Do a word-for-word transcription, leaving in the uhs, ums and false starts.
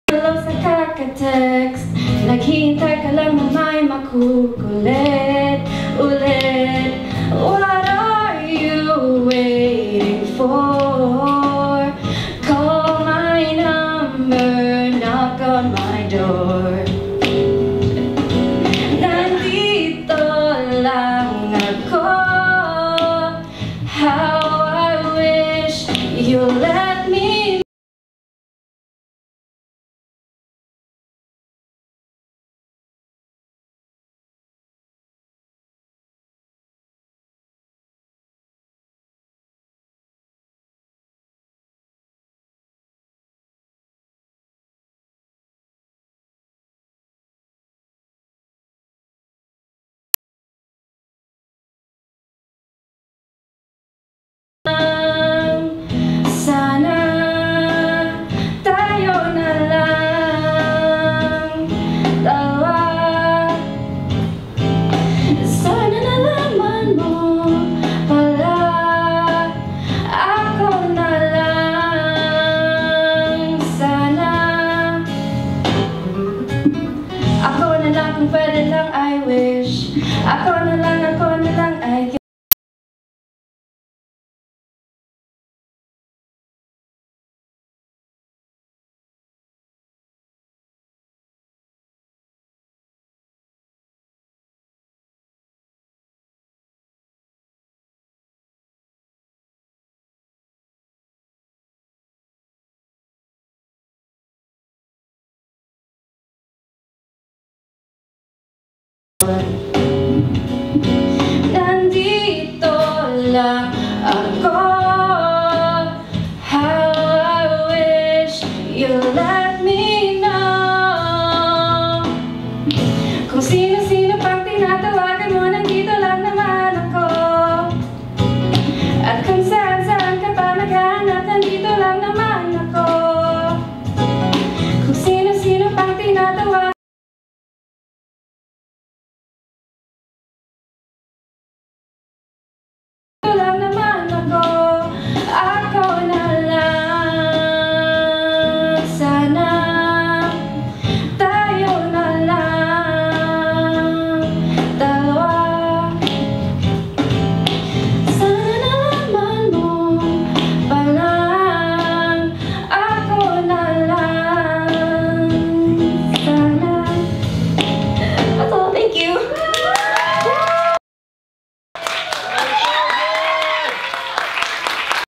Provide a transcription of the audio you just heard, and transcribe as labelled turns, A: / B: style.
A: Hello sa kaka-text, naghihintay ka lang na may makukulit ulit. What are you waiting for? Call my number, knock on my door. Nandito lang ako. How I wish you let me. Sana tayo na lang dalawa. Sana nalaman mo pala ako na lang. Sana ako na lang, kung pwede lang, I wish. Ako na lang, ako na lang, I guess. Bye.